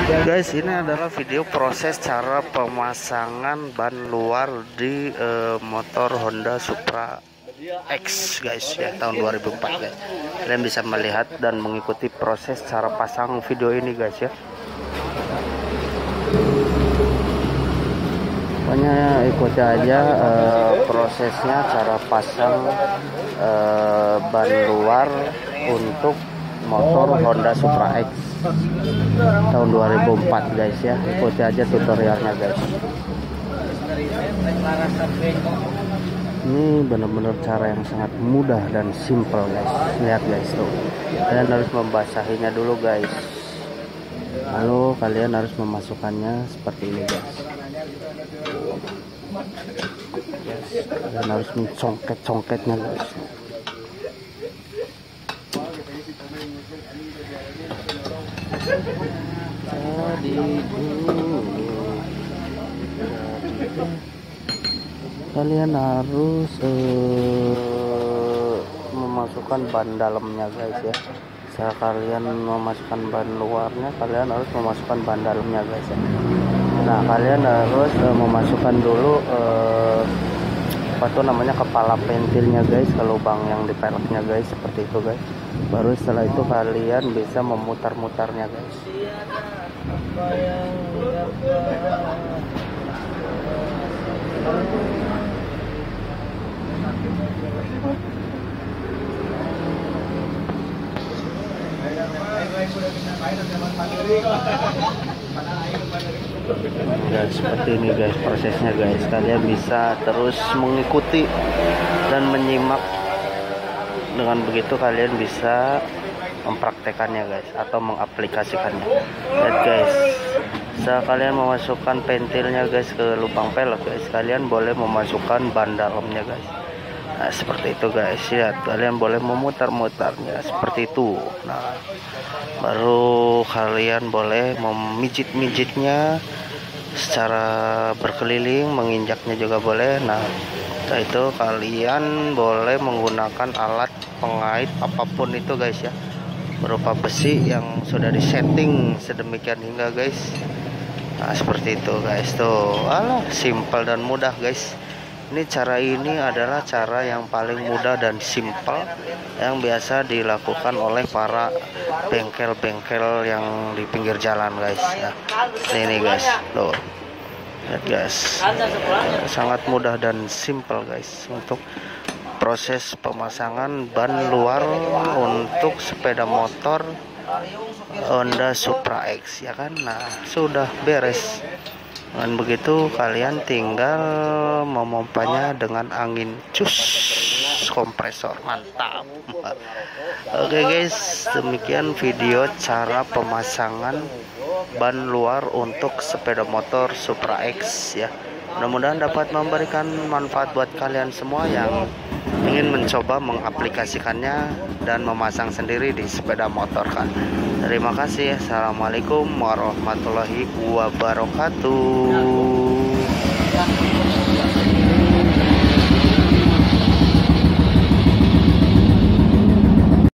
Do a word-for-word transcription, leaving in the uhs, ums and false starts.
Guys, ini adalah video proses cara pemasangan ban luar di eh, motor Honda Supra X guys ya, tahun dua ribu empat guys. Kalian bisa melihat dan mengikuti proses cara pasang video ini guys ya. Pokoknya ikuti aja eh, prosesnya cara pasang eh, ban luar untuk motor Honda Supra X tahun dua ribu empat guys ya. Ikuti aja tutorialnya guys. Ini benar-benar cara yang sangat mudah dan simple guys. Lihat guys tuh, kalian harus membasahinya dulu guys, lalu kalian harus memasukkannya seperti ini guys. Kalian harus mencongket-congketnya guys. Jadi kalian harus eh, memasukkan ban dalamnya guys ya. Saat kalian memasukkan ban luarnya, kalian harus memasukkan ban dalamnya guys ya. Nah, kalian harus eh, memasukkan dulu eh, apa tuh namanya, kepala pentilnya guys, ke lubang yang di peleknya guys, seperti itu guys. Baru setelah itu kalian bisa memutar-mutarnya guys. Guys, seperti ini guys prosesnya guys. Kalian bisa terus mengikuti dan menyimak. Dengan begitu kalian bisa mempraktekannya guys, atau mengaplikasikannya. Lihat guys, saat kalian memasukkan pentilnya guys ke lubang pelek guys, kalian boleh memasukkan ban dalamnya guys. Nah, seperti itu guys. Lihat, kalian boleh memutar-mutarnya seperti itu. Nah, baru kalian boleh memijit-mijitnya secara berkeliling, menginjaknya juga boleh. Nah, setelah itu kalian boleh menggunakan alat pengait apapun itu guys ya, berupa besi yang sudah disetting sedemikian hingga guys. Nah, seperti itu guys tuh. Alah, simple dan mudah guys. Ini cara ini adalah cara yang paling mudah dan simple yang biasa dilakukan oleh para bengkel-bengkel yang di pinggir jalan guys. Nah, ini guys tuh. Lihat guys, sangat mudah dan simple guys untuk proses pemasangan ban luar untuk sepeda motor Honda Supra X ya kan. Nah, sudah beres. Dan begitu kalian tinggal memompanya dengan angin cus kompresor, mantap. Oke guys, demikian video cara pemasangan ban luar untuk sepeda motor Supra X ya. Mudah-mudahan dapat memberikan manfaat buat kalian semua yang ingin mencoba mengaplikasikannya dan memasang sendiri di sepeda motor kan. Terima kasih. Assalamualaikum warahmatullahi wabarakatuh.